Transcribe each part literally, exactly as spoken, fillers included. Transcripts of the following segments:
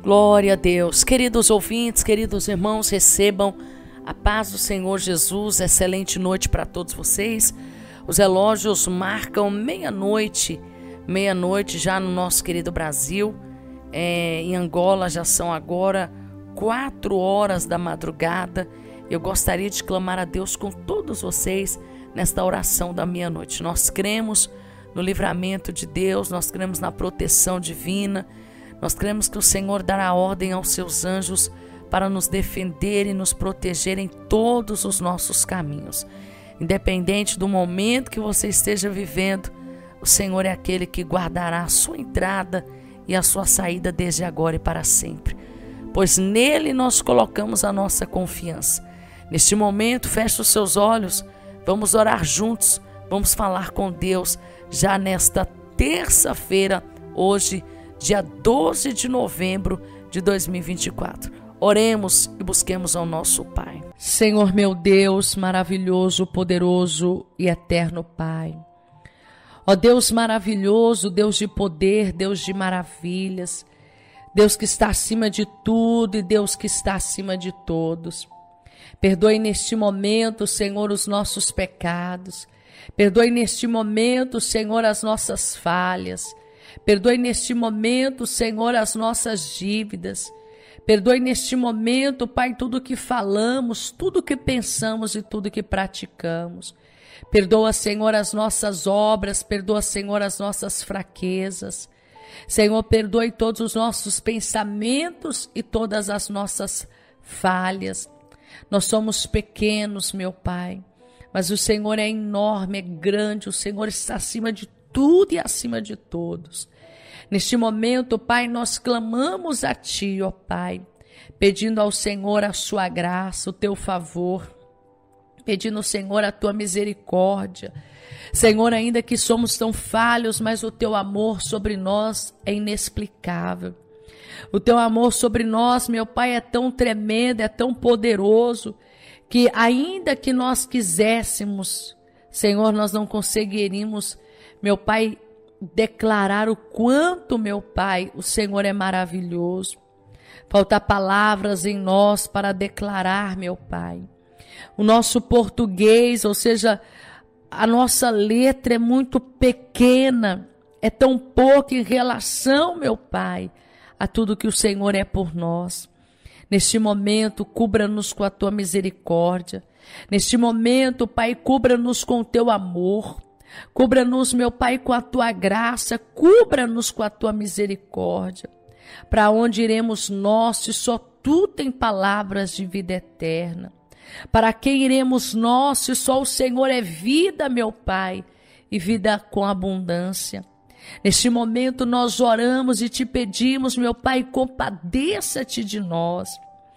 Glória a Deus. Queridos ouvintes, queridos irmãos, recebam a paz do Senhor Jesus. Excelente noite para todos vocês. Os relógios marcam meia-noite, meia-noite já no nosso querido Brasil. É, em Angola já são agora quatro horas da madrugada. Eu gostaria de clamar a Deus com todos vocês nesta oração da meia-noite. Nós cremos no livramento de Deus, nós cremos na proteção divina. Nós cremos que o Senhor dará ordem aos seus anjos para nos defender e nos proteger em todos os nossos caminhos. Independente do momento que você esteja vivendo, o Senhor é aquele que guardará a sua entrada e a sua saída desde agora e para sempre. Pois nele nós colocamos a nossa confiança. Neste momento, feche os seus olhos, vamos orar juntos, vamos falar com Deus já nesta terça-feira, hoje, dia doze de novembro de dois mil e vinte e quatro. Oremos e busquemos ao nosso Pai. Senhor meu Deus, maravilhoso, poderoso e eterno Pai. Ó Deus maravilhoso, Deus de poder, Deus de maravilhas, Deus que está acima de tudo e Deus que está acima de todos. Perdoe neste momento, Senhor, os nossos pecados. Perdoe neste momento, Senhor, as nossas falhas. Perdoe neste momento, Senhor, as nossas dívidas. Perdoe neste momento, Pai, tudo que falamos, tudo que pensamos e tudo que praticamos. Perdoa, Senhor, as nossas obras, perdoa, Senhor, as nossas fraquezas. Senhor, perdoe todos os nossos pensamentos e todas as nossas falhas. Nós somos pequenos, meu Pai, mas o Senhor é enorme, é grande, o Senhor está acima de tudo e acima de todos. Neste momento, Pai, nós clamamos a Ti, ó Pai, pedindo ao Senhor a Sua graça, o Teu favor, pedindo ao Senhor a Tua misericórdia. Senhor, ainda que somos tão falhos, mas o Teu amor sobre nós é inexplicável. O Teu amor sobre nós, meu Pai, é tão tremendo, é tão poderoso, que ainda que nós quiséssemos, Senhor, nós não conseguiríamos, meu Pai, declarar o quanto, meu Pai, o Senhor é maravilhoso. Falta palavras em nós para declarar, meu Pai. O nosso português, ou seja, a nossa letra é muito pequena, é tão pouco em relação, meu Pai, a tudo que o Senhor é por nós. Neste momento, cubra-nos com a Tua misericórdia. Neste momento, Pai, cubra-nos com o Teu amor. Cubra-nos, meu Pai, com a Tua graça. Cubra-nos com a Tua misericórdia. Para onde iremos nós, se só Tu tem palavras de vida eterna? Para quem iremos nós, se só o Senhor é vida, meu Pai, e vida com abundância? Neste momento nós oramos e Te pedimos, meu Pai, compadeça-Te de nós.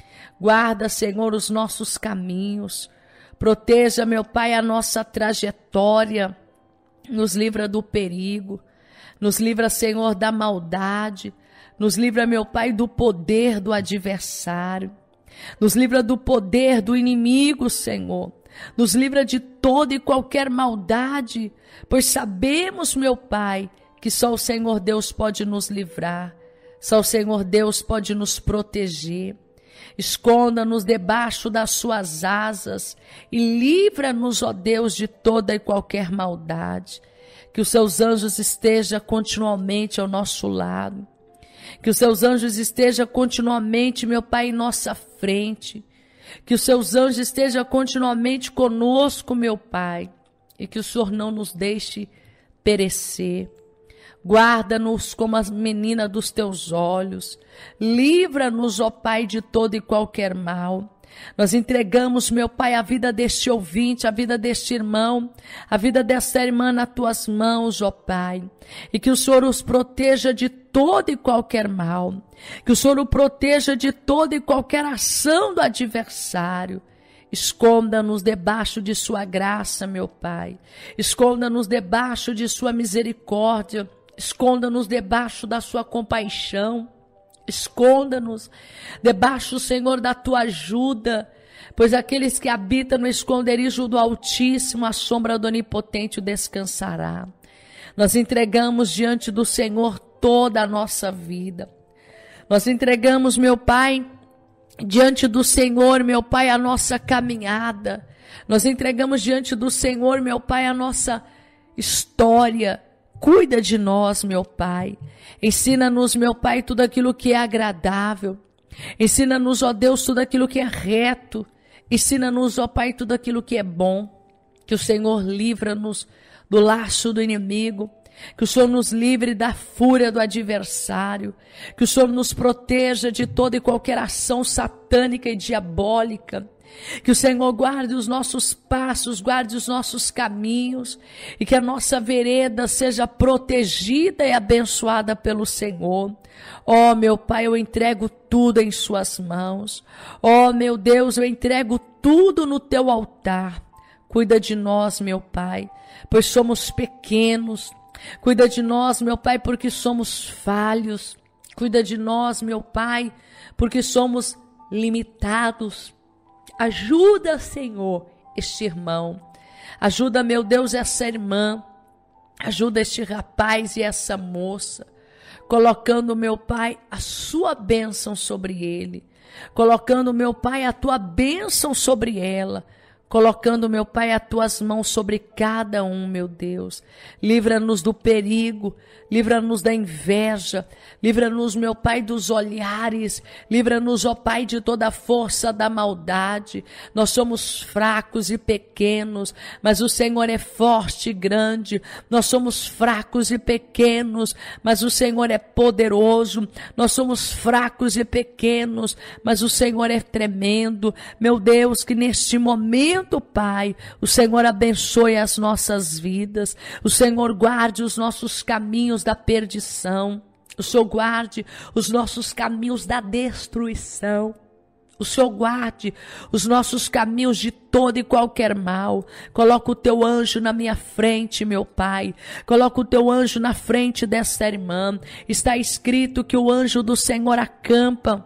Guarda, Senhor, os nossos caminhos. Proteja, meu Pai, a nossa trajetória. Nos livra do perigo. Nos livra, Senhor, da maldade. Nos livra, meu Pai, do poder do adversário. Nos livra do poder do inimigo, Senhor. Nos livra de toda e qualquer maldade, pois sabemos, meu Pai, que só o Senhor Deus pode nos livrar, só o Senhor Deus pode nos proteger. Esconda-nos debaixo das suas asas e livra-nos, ó Deus, de toda e qualquer maldade. Que os seus anjos estejam continuamente ao nosso lado. Que os seus anjos estejam continuamente, meu Pai, em nossa frente. Que os seus anjos estejam continuamente conosco, meu Pai. E que o Senhor não nos deixe perecer. Guarda-nos como a menina dos Teus olhos. Livra-nos, ó Pai, de todo e qualquer mal. Nós entregamos, meu Pai, a vida deste ouvinte, a vida deste irmão, a vida desta irmã nas Tuas mãos, ó Pai. E que o Senhor os proteja de todo e qualquer mal. Que o Senhor o proteja de toda e qualquer ação do adversário. Esconda-nos debaixo de Sua graça, meu Pai. Esconda-nos debaixo de Sua misericórdia. Esconda-nos debaixo da Sua compaixão. Esconda-nos debaixo, Senhor, da Tua ajuda. Pois aqueles que habitam no esconderijo do Altíssimo, a sombra do Onipotente o descansará. Nós entregamos diante do Senhor toda a nossa vida. Nós entregamos, meu Pai, diante do Senhor, meu Pai, a nossa caminhada. Nós entregamos diante do Senhor, meu Pai, a nossa história. Cuida de nós, meu Pai. Ensina-nos, meu Pai, tudo aquilo que é agradável. Ensina-nos, ó Deus, tudo aquilo que é reto. Ensina-nos, ó Pai, tudo aquilo que é bom. Que o Senhor livra-nos do laço do inimigo. Que o Senhor nos livre da fúria do adversário. Que o Senhor nos proteja de toda e qualquer ação satânica e diabólica. Que o Senhor guarde os nossos passos, guarde os nossos caminhos, e que a nossa vereda seja protegida e abençoada pelo Senhor. Ó, meu Pai, eu entrego tudo em suas mãos. Ó, meu Deus, eu entrego tudo no teu altar. Cuida de nós, meu Pai, pois somos pequenos. Cuida de nós, meu Pai, porque somos falhos. Cuida de nós, meu Pai, porque somos limitados. Ajuda, Senhor, este irmão. Ajuda, meu Deus, essa irmã. Ajuda este rapaz e essa moça. Colocando, meu Pai, a sua bênção sobre ele. Colocando, meu Pai, a tua bênção sobre ela. Colocando, meu Pai, as tuas mãos sobre cada um, meu Deus. Livra-nos do perigo, livra-nos da inveja, livra-nos, meu Pai, dos olhares, livra-nos, ó Pai, de toda a força da maldade. Nós somos fracos e pequenos, mas o Senhor é forte e grande. Nós somos fracos e pequenos, mas o Senhor é poderoso. Nós somos fracos e pequenos, mas o Senhor é tremendo. Meu Deus, que neste momento, Pai, o Senhor abençoe as nossas vidas, o Senhor guarde os nossos caminhos da perdição, o Senhor guarde os nossos caminhos da destruição, o Senhor guarde os nossos caminhos de todo e qualquer mal. Coloca o teu anjo na minha frente, meu Pai. Coloca o teu anjo na frente dessa irmã. Está escrito que o anjo do Senhor acampa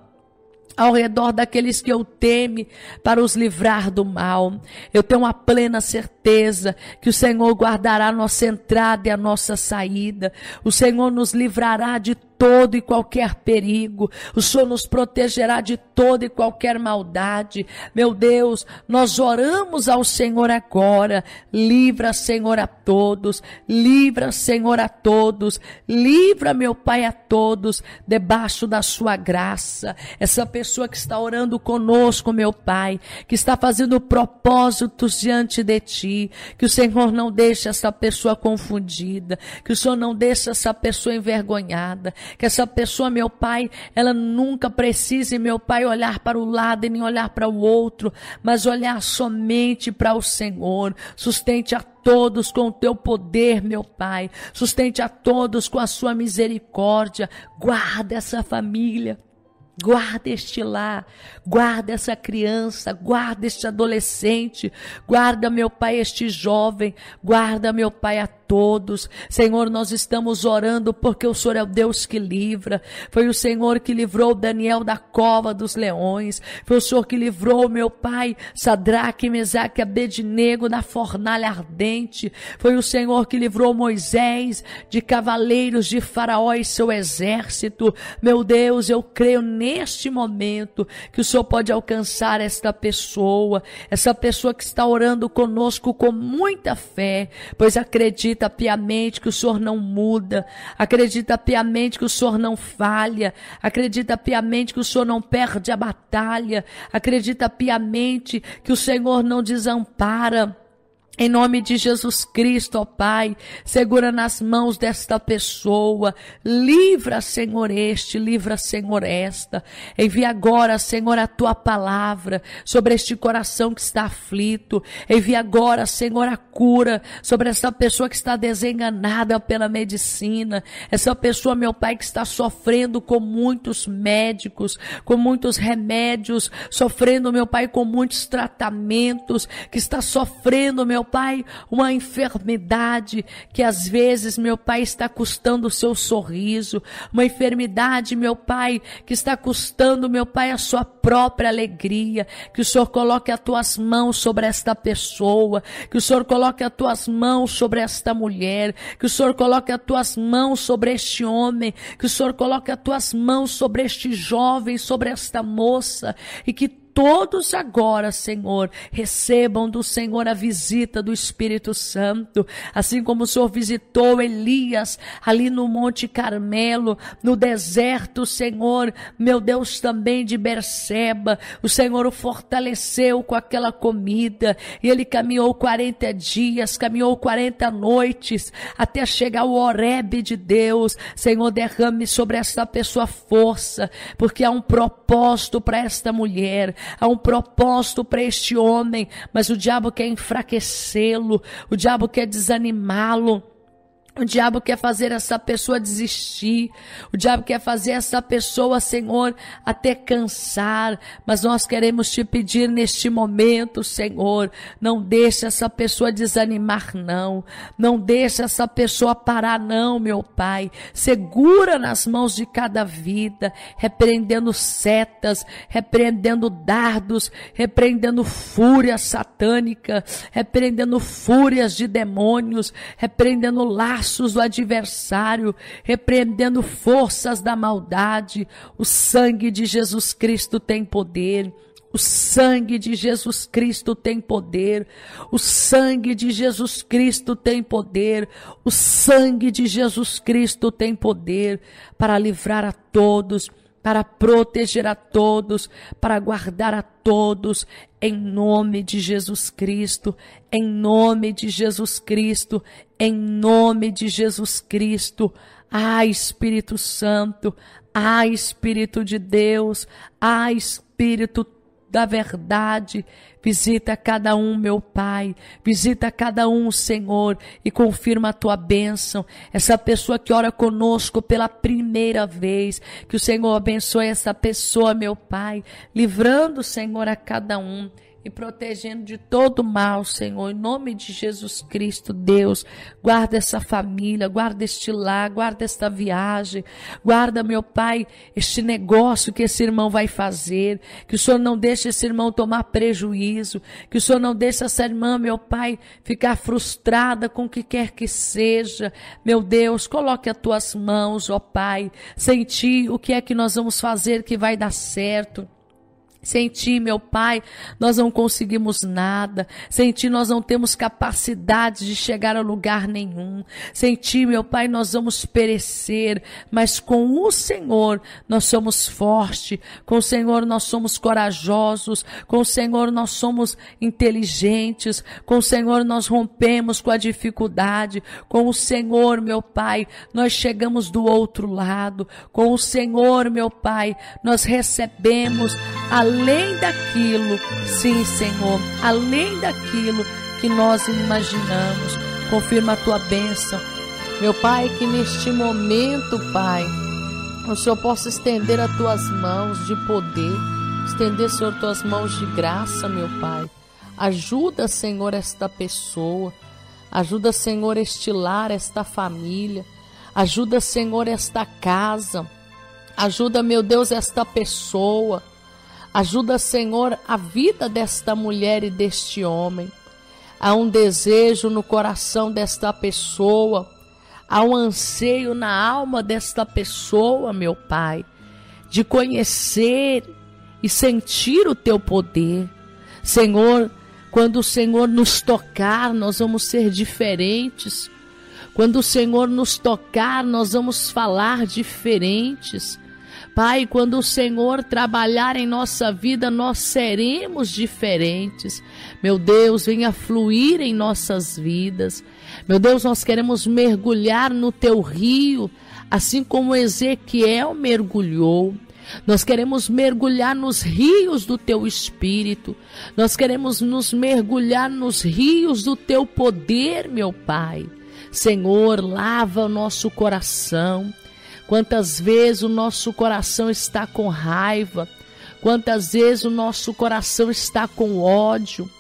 ao redor daqueles que eu teme, para os livrar do mal. Eu tenho a plena certeza que o Senhor guardará a nossa entrada e a nossa saída. O Senhor nos livrará de todo e qualquer perigo. O Senhor nos protegerá de toda e qualquer maldade. Meu Deus, nós oramos ao Senhor agora. Livra, Senhor, a todos. Livra, Senhor, a todos. Livra, meu Pai, a todos, debaixo da sua graça. Essa pessoa que está orando conosco, meu Pai, que está fazendo propósitos diante de Ti, que o Senhor não deixe essa pessoa confundida, que o Senhor não deixe essa pessoa envergonhada, que essa pessoa, meu Pai, ela nunca precise, meu Pai, olhar para o lado e nem olhar para o outro, mas olhar somente para o Senhor. Sustente a todos com o teu poder, meu Pai. Sustente a todos com a sua misericórdia. Guarda essa família. Guarda este lar, guarda essa criança, guarda este adolescente, guarda, meu Pai, este jovem, guarda, meu Pai, a todos. Senhor, nós estamos orando porque o Senhor é o Deus que livra. Foi o Senhor que livrou Daniel da cova dos leões. Foi o Senhor que livrou, meu Pai, Sadraque, Mesaque e Abednego da fornalha ardente. Foi o Senhor que livrou Moisés de cavaleiros de Faraó e seu exército. Meu Deus, eu creio neste momento que o Senhor pode alcançar esta pessoa, essa pessoa que está orando conosco com muita fé, pois acredita piamente que o Senhor não muda, acredita piamente que o Senhor não falha, acredita piamente que o Senhor não perde a batalha, acredita piamente que o Senhor não desampara. Em nome de Jesus Cristo, ó Pai, segura nas mãos desta pessoa, livra, Senhor, este, livra, Senhor, esta. Envia agora, Senhor, a tua palavra sobre este coração que está aflito. Envia agora, Senhor, a cura sobre essa pessoa que está desenganada pela medicina. Essa pessoa, meu Pai, que está sofrendo com muitos médicos, com muitos remédios, sofrendo, meu Pai, com muitos tratamentos, que está sofrendo, meu meu Pai, uma enfermidade que às vezes, meu Pai, está custando o seu sorriso, uma enfermidade, meu Pai, que está custando, meu Pai, a sua própria alegria, que o Senhor coloque as tuas mãos sobre esta pessoa, que o Senhor coloque as tuas mãos sobre esta mulher, que o Senhor coloque as tuas mãos sobre este homem, que o Senhor coloque as tuas mãos sobre este jovem, sobre esta moça, e que todos agora, Senhor, recebam do Senhor a visita do Espírito Santo, assim como o Senhor visitou Elias ali no Monte Carmelo, no deserto, Senhor, meu Deus, também de Berseba, o Senhor o fortaleceu com aquela comida, e ele caminhou quarenta dias, caminhou quarenta noites, até chegar ao Horebe de Deus. Senhor, derrame sobre esta pessoa força, porque há um propósito para esta mulher, há um propósito para este homem, mas o diabo quer enfraquecê-lo, o diabo quer desanimá-lo. O diabo quer fazer essa pessoa desistir, o diabo quer fazer essa pessoa, Senhor, até cansar, mas nós queremos te pedir neste momento, Senhor, não deixe essa pessoa desanimar não, não deixe essa pessoa parar não, meu Pai, segura nas mãos de cada vida, repreendendo setas, repreendendo dardos, repreendendo fúria satânica, repreendendo fúrias de demônios, repreendendo laços do adversário, repreendendo forças da maldade. O sangue de Jesus Cristo tem poder. O sangue de Jesus Cristo tem poder. O sangue de Jesus Cristo tem poder. O sangue de Jesus Cristo tem poder para livrar a todos, para proteger a todos, para guardar a todos, em nome de Jesus Cristo, em nome de Jesus Cristo, em nome de Jesus Cristo. Ah, Espírito Santo, ah, Espírito de Deus, ah, Espírito da verdade, visita cada um, meu Pai, visita cada um, Senhor, e confirma a tua bênção. Essa pessoa que ora conosco pela primeira vez, que o Senhor abençoe essa pessoa, meu Pai, livrando, Senhor, a cada um e protegendo de todo mal, Senhor, em nome de Jesus Cristo. Deus, guarda essa família, guarda este lar, guarda esta viagem, guarda, meu Pai, este negócio que esse irmão vai fazer, que o Senhor não deixe esse irmão tomar prejuízo, que o Senhor não deixe essa irmã, meu Pai, ficar frustrada com o que quer que seja. Meu Deus, coloque as tuas mãos, ó Pai, sem ti, o que é que nós vamos fazer que vai dar certo? Sem ti, meu Pai, nós não conseguimos nada. Sem ti, nós não temos capacidade de chegar a lugar nenhum. Sem ti, meu Pai, nós vamos perecer. Mas com o Senhor, nós somos fortes. Com o Senhor, nós somos corajosos. Com o Senhor, nós somos inteligentes. Com o Senhor, nós rompemos com a dificuldade. Com o Senhor, meu Pai, nós chegamos do outro lado. Com o Senhor, meu Pai, nós recebemos a além daquilo, sim, Senhor, além daquilo que nós imaginamos. Confirma a tua bênção, meu Pai, que neste momento, Pai, o Senhor possa estender as tuas mãos de poder, estender, Senhor, tuas mãos de graça, meu Pai. Ajuda, Senhor, esta pessoa, ajuda, Senhor, este lar, esta família, ajuda, Senhor, esta casa, ajuda, meu Deus, esta pessoa. Ajuda, Senhor, a vida desta mulher e deste homem. Há um desejo no coração desta pessoa, há um anseio na alma desta pessoa, meu Pai, de conhecer e sentir o teu poder. Senhor, quando o Senhor nos tocar, nós vamos ser diferentes. Quando o Senhor nos tocar, nós vamos falar diferentes. Pai, quando o Senhor trabalhar em nossa vida, nós seremos diferentes. Meu Deus, venha fluir em nossas vidas. Meu Deus, nós queremos mergulhar no teu rio, assim como Ezequiel mergulhou. Nós queremos mergulhar nos rios do teu Espírito. Nós queremos nos mergulhar nos rios do teu poder, meu Pai. Senhor, lava o nosso coração. Quantas vezes o nosso coração está com raiva, quantas vezes o nosso coração está com ódio,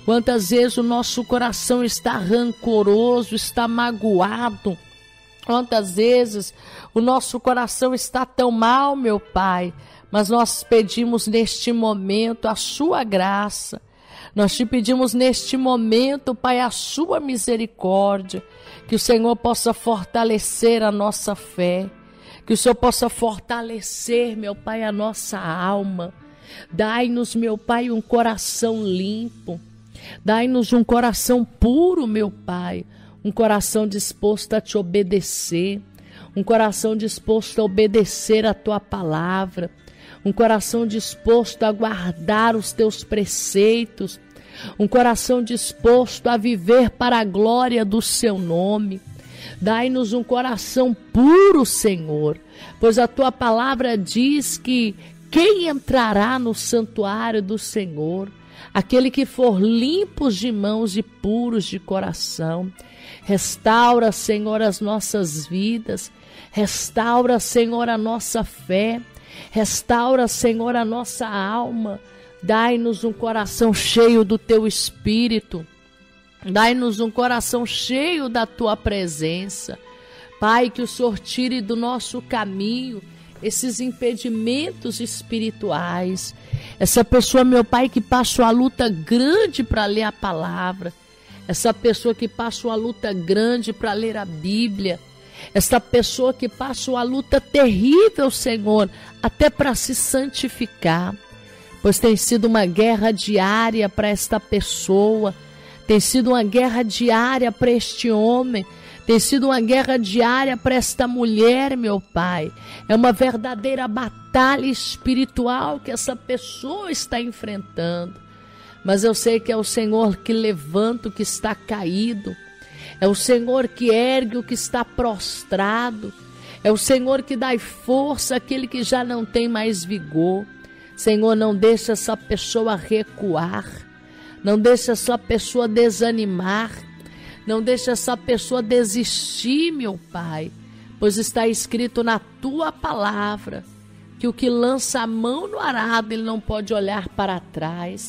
Quantas vezes o nosso coração está rancoroso, está magoado. Quantas vezes o nosso coração está tão mal, meu Pai. Mas nós pedimos neste momento a sua graça. Nós te pedimos neste momento, Pai, a sua misericórdia. Que o Senhor possa fortalecer a nossa fé. Que o Senhor possa fortalecer, meu Pai, a nossa alma. Dai-nos, meu Pai, um coração limpo. Dai-nos um coração puro, meu Pai. Um coração disposto a te obedecer. Um coração disposto a obedecer a tua palavra. Um coração disposto a guardar os teus preceitos. Um coração disposto a viver para a glória do seu nome. Dai-nos um coração puro, Senhor, pois a tua palavra diz que quem entrará no santuário do Senhor? Aquele que for limpos de mãos e puros de coração. Restaura, Senhor, as nossas vidas. Restaura, Senhor, a nossa fé. Restaura, Senhor, a nossa alma. Dai-nos um coração cheio do teu Espírito. Dai-nos um coração cheio da tua presença. Pai, que o Senhor tire do nosso caminho esses impedimentos espirituais. Essa pessoa, meu Pai, que passa uma luta grande para ler a palavra. Essa pessoa que passa uma luta grande para ler a Bíblia. Essa pessoa que passa uma luta terrível, Senhor, até para se santificar. Pois tem sido uma guerra diária para esta pessoa. Tem sido uma guerra diária para este homem. Tem sido uma guerra diária para esta mulher, meu Pai. É uma verdadeira batalha espiritual que essa pessoa está enfrentando. Mas eu sei que é o Senhor que levanta o que está caído. É o Senhor que ergue o que está prostrado. É o Senhor que dá força àquele que já não tem mais vigor. Senhor, não deixa essa pessoa recuar. Não deixa essa pessoa desanimar. Não deixa essa pessoa desistir, meu Pai. Pois está escrito na tua palavra que o que lança a mão no arado, ele não pode olhar para trás.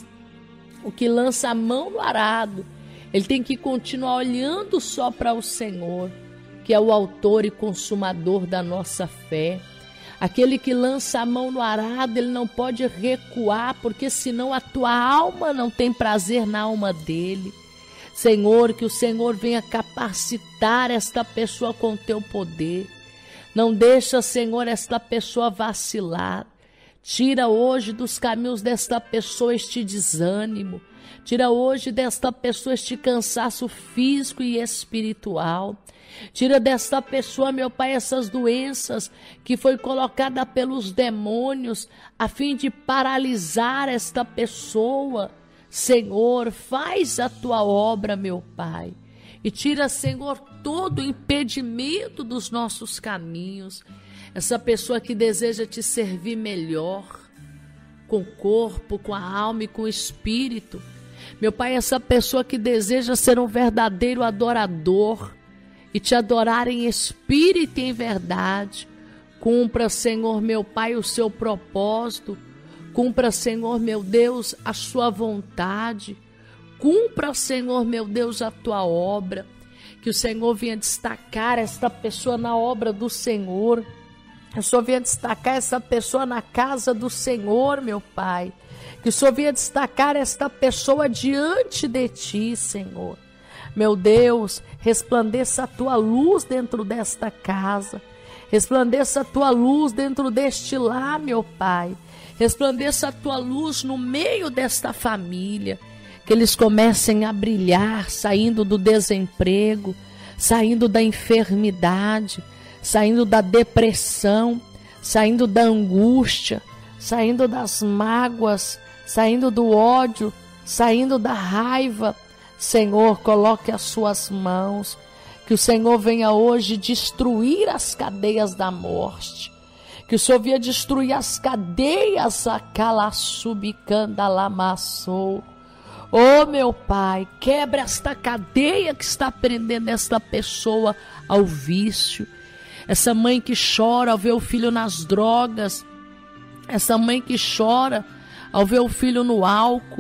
O que lança a mão no arado, ele tem que continuar olhando só para o Senhor, que é o autor e consumador da nossa fé. Aquele que lança a mão no arado, ele não pode recuar, porque senão a tua alma não tem prazer na alma dele. Senhor, que o Senhor venha capacitar esta pessoa com o teu poder. Não deixa, Senhor, esta pessoa vacilar. Tira hoje dos caminhos desta pessoa este desânimo. Tira hoje desta pessoa este cansaço físico e espiritual. Tira desta pessoa, meu Pai, essas doenças que foi colocada pelos demônios a fim de paralisar esta pessoa. Senhor, faz a tua obra, meu Pai. E tira, Senhor, todo o impedimento dos nossos caminhos. Essa pessoa que deseja te servir melhor, com o corpo, com a alma e com o espírito. Meu Pai, essa pessoa que deseja ser um verdadeiro adorador e te adorar em espírito e em verdade. Cumpra, Senhor, meu Pai, o seu propósito. Cumpra, Senhor, meu Deus, a sua vontade. Cumpra, Senhor, meu Deus, a tua obra. Que o Senhor venha destacar esta pessoa na obra do Senhor. Que o Senhor venha destacar essa pessoa na casa do Senhor, meu Pai. Que o Senhor venha destacar esta pessoa diante de ti, Senhor. Meu Deus, resplandeça a tua luz dentro desta casa. Resplandeça a tua luz dentro deste lar, meu Pai. Resplandeça a tua luz no meio desta família. Que eles comecem a brilhar, saindo do desemprego, saindo da enfermidade, saindo da depressão, saindo da angústia, saindo das mágoas, saindo do ódio, saindo da raiva. Senhor, coloque as suas mãos, que o Senhor venha hoje destruir as cadeias da morte, que o Senhor venha destruir as cadeias, aquela subicanda lamaçou. Oh, meu Pai, quebra esta cadeia que está prendendo esta pessoa ao vício. Essa mãe que chora ao ver o filho nas drogas. Essa mãe que chora ao ver o filho no álcool.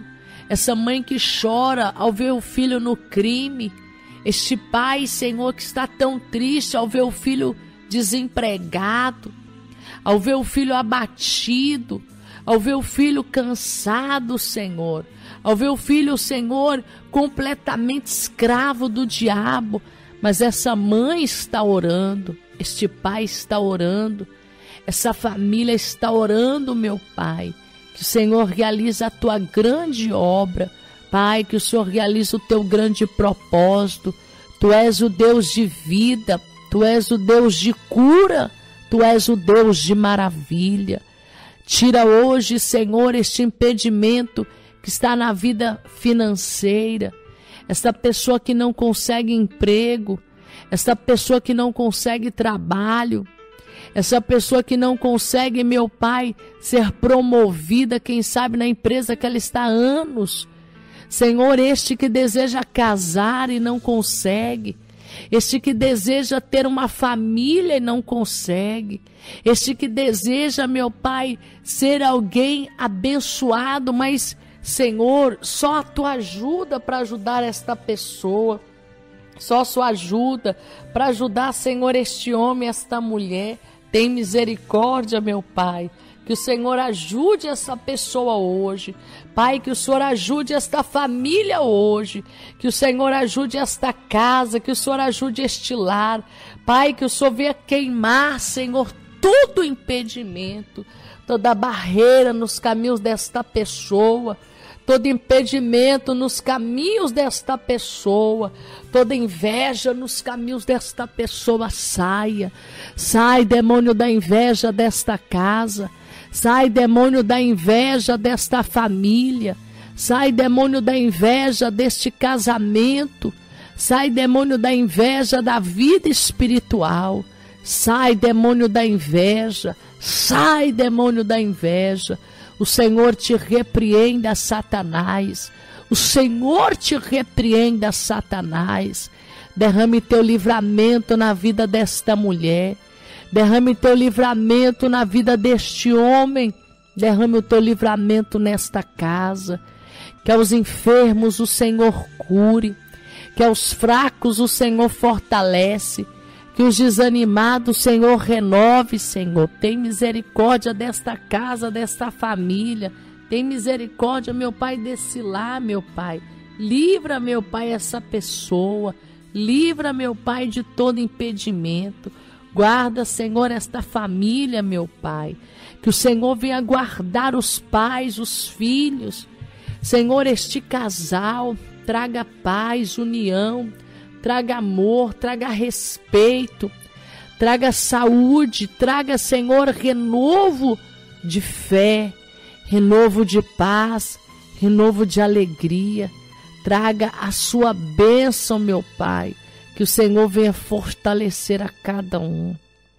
essa mãe que chora ao ver o filho no crime, este pai, Senhor, que está tão triste ao ver o filho desempregado, ao ver o filho abatido, ao ver o filho cansado, Senhor, ao ver o filho, Senhor, completamente escravo do diabo. Mas essa mãe está orando, este pai está orando, essa família está orando, meu Pai, que o Senhor realize a tua grande obra, Pai, que o Senhor realize o teu grande propósito. Tu és o Deus de vida, Tu és o Deus de cura, Tu és o Deus de maravilha. Tira hoje, Senhor, este impedimento que está na vida financeira, essa pessoa que não consegue emprego, essa pessoa que não consegue trabalho, essa pessoa que não consegue, meu Pai, ser promovida, quem sabe na empresa que ela está há anos. Senhor, este que deseja casar e não consegue, este que deseja ter uma família e não consegue, este que deseja, meu Pai, ser alguém abençoado, mas, Senhor, só a Tua ajuda para ajudar esta pessoa, só a Sua ajuda para ajudar, Senhor, este homem, esta mulher. Tem misericórdia, meu Pai, que o Senhor ajude essa pessoa hoje. Pai, que o Senhor ajude esta família hoje, que o Senhor ajude esta casa, que o Senhor ajude este lar. Pai, que o Senhor venha queimar, Senhor, todo impedimento, toda barreira nos caminhos desta pessoa, todo impedimento nos caminhos desta pessoa, toda inveja nos caminhos desta pessoa, saia. Sai, demônio da inveja desta casa. Sai, demônio da inveja desta família. Sai, demônio da inveja deste casamento. Sai, demônio da inveja da vida espiritual. Sai, demônio da inveja. Sai, demônio da inveja. O Senhor te repreenda, Satanás. O Senhor te repreenda, Satanás. Derrame teu livramento na vida desta mulher. Derrame teu livramento na vida deste homem. Derrame o teu livramento nesta casa. Que aos enfermos o Senhor cure. Que aos fracos o Senhor fortalece. Que os desanimados, Senhor, renove, Senhor. Tem misericórdia desta casa, desta família. Tem misericórdia, meu Pai, desse lar, meu Pai. Livra, meu Pai, essa pessoa. Livra, meu Pai, de todo impedimento. Guarda, Senhor, esta família, meu Pai. Que o Senhor venha guardar os pais, os filhos. Senhor, este casal, traga paz, união. Traga amor, traga respeito, traga saúde, traga, Senhor, renovo de fé, renovo de paz, renovo de alegria. Traga a sua bênção, meu Pai, que o Senhor venha fortalecer a cada um.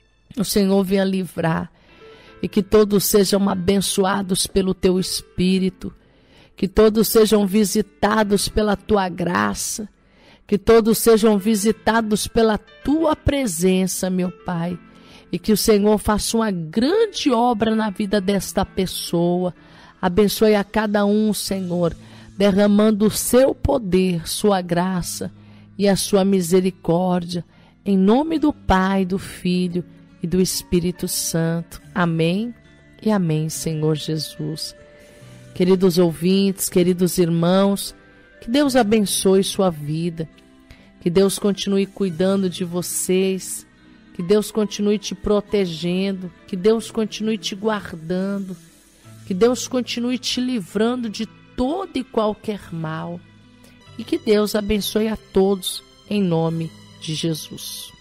O Senhor venha livrar e que todos sejam abençoados pelo Teu Espírito, que todos sejam visitados pela Tua graça, que todos sejam visitados pela Tua presença, meu Pai. E que o Senhor faça uma grande obra na vida desta pessoa. Abençoe a cada um, Senhor, derramando o Seu poder, Sua graça e a Sua misericórdia. Em nome do Pai, do Filho e do Espírito Santo. Amém e amém, Senhor Jesus. Queridos ouvintes, queridos irmãos, que Deus abençoe sua vida, que Deus continue cuidando de vocês, que Deus continue te protegendo, que Deus continue te guardando, que Deus continue te livrando de todo e qualquer mal, e que Deus abençoe a todos em nome de Jesus.